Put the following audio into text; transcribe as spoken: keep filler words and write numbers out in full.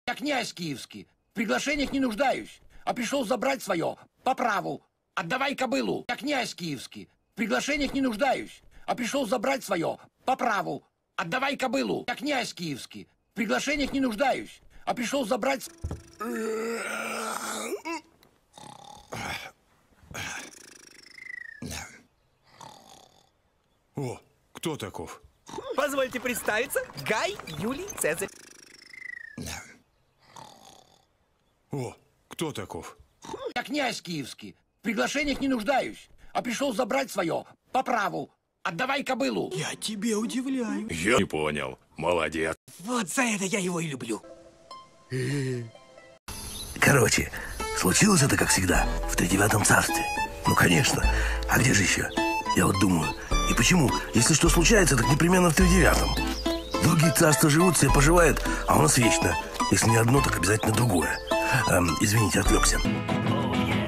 Я князь киевский. В приглашениях не нуждаюсь, а пришел забрать свое по праву. Отдавай кобылу. Я князь киевский. В приглашениях не нуждаюсь, а пришел забрать свое по праву. Отдавай кобылу. Я князь киевский. В приглашениях не нуждаюсь, а пришел забрать... О, кто таков? Позвольте представиться, Гай Юлий Цезарь. О, кто таков? Я князь киевский. В приглашениях не нуждаюсь, а пришел забрать свое по праву. Отдавай кобылу. Я тебе удивляю. Я не понял. Молодец. Вот за это я его и люблю. Короче, случилось это, как всегда, в тридевятом царстве. Ну, конечно. А где же еще? Я вот думаю, и почему, если что случается, так непременно в тридевятом? Другие царства живут себе, поживают, а у нас вечно. Если не одно, так обязательно другое. Эм, извините, отвлекся.